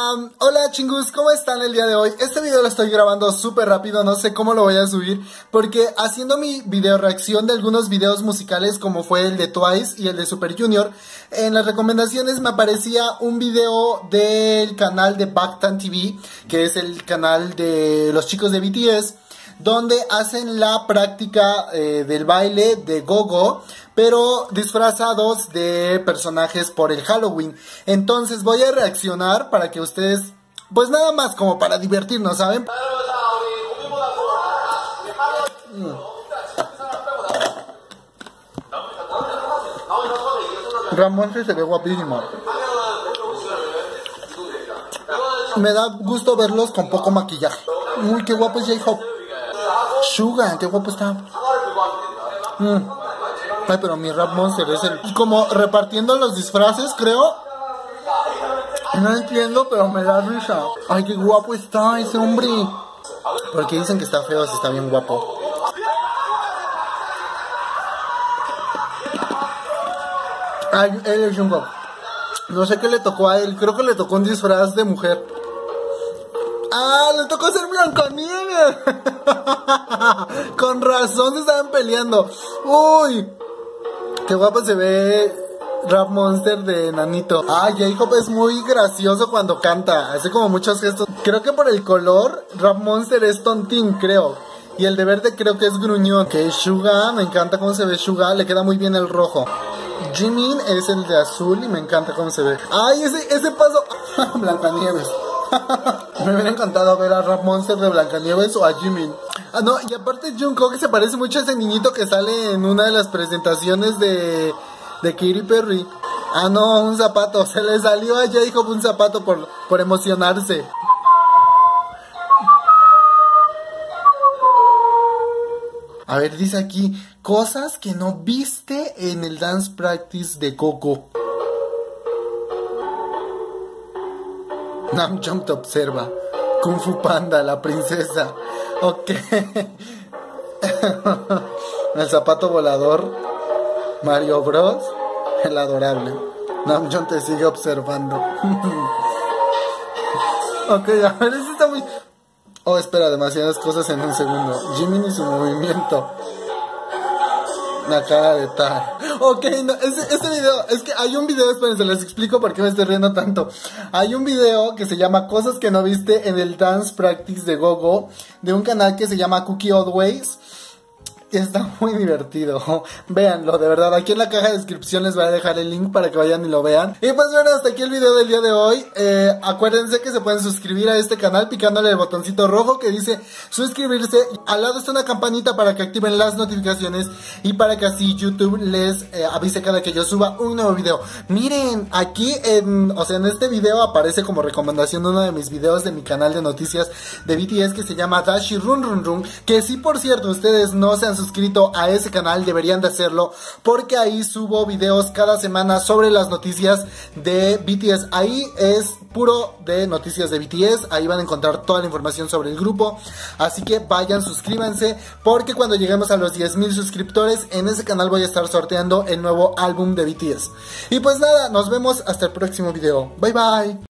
Hola chingus, ¿cómo están el día de hoy? Este video lo estoy grabando súper rápido, no sé cómo lo voy a subir, porque haciendo mi video reacción de algunos videos musicales como fue el de Twice y el de Super Junior, en las recomendaciones me aparecía un video del canal de Bangtan TV, que es el canal de los chicos de BTS, donde hacen la práctica del baile de Go-Go, pero disfrazados de personajes por el Halloween. Entonces voy a reaccionar para que ustedes, pues nada más como para divertirnos, ¿saben? Ramón se ve guapísimo. Me da gusto verlos con poco maquillaje. Uy, qué guapo es J-Hope. Suga, qué guapo está. Ay, pero mi Rap Monster es el... Como repartiendo los disfraces, creo. No entiendo, pero me da risa. Ay, qué guapo está ese hombre. Porque dicen que está feo si está bien guapo. Ay, él es Jungkook. No sé qué le tocó a él. Creo que le tocó un disfraz de mujer. ¡Ah! ¡Le tocó ser Blancanieves! Con razón se estaban peleando. ¡Uy! ¡Qué guapo se ve Rap Monster de Nanito! ¡Ay! J-Hope es muy gracioso cuando canta. Hace como muchos gestos. Creo que por el color, Rap Monster es tontín, creo. Y el de verde creo que es gruñón. Que Suga, me encanta cómo se ve Suga. Le queda muy bien el rojo. Jimin es el de azul y me encanta cómo se ve. ¡Ay! Ese paso... Blancanieves. Me hubiera encantado ver a Rap Monster de Blancanieves o a Jimin. Ah, no, y aparte Jungkook se parece mucho a ese niñito que sale en una de las presentaciones de Katy Perry. Ah, no, un zapato. Se le salió a J-Hope un zapato por emocionarse. A ver, dice aquí, cosas que no viste en el dance practice de Coco. Namjoon te observa. Kung Fu Panda, la princesa. Ok. El zapato volador. Mario Bros. El adorable. Namjoon te sigue observando. Ok, a ver, eso está muy... Oh, espera, demasiadas cosas en un segundo. Jimin y su movimiento. La cara de tal. Ok, no, este video, es que hay un video, espérense, les explico por qué me estoy riendo tanto. Hay un video que se llama Cosas que no viste en el Dance Practice de Go-Go, de un canal que se llama Cookie Old Ways. Está muy divertido. Véanlo, de verdad. Aquí en la caja de descripción les voy a dejar el link para que vayan y lo vean. Y pues bueno, hasta aquí el video del día de hoy. Acuérdense que se pueden suscribir a este canal picándole el botoncito rojo que dice suscribirse. Al lado está una campanita para que activen las notificaciones y para que así YouTube les avise cada que yo suba un nuevo video. Miren, aquí en este video aparece como recomendación uno de mis videos de mi canal de noticias de BTS que se llama Dashi Run Run Run. Que sí, por cierto, ustedes no se han suscrito a ese canal, deberían de hacerlo, porque ahí subo videos cada semana sobre las noticias de BTS. Ahí es puro de noticias de BTS, ahí van a encontrar toda la información sobre el grupo, así que vayan, suscríbanse, porque cuando lleguemos a los 10,000 suscriptores, en ese canal voy a estar sorteando el nuevo álbum de BTS. Y pues nada, nos vemos hasta el próximo video. Bye bye.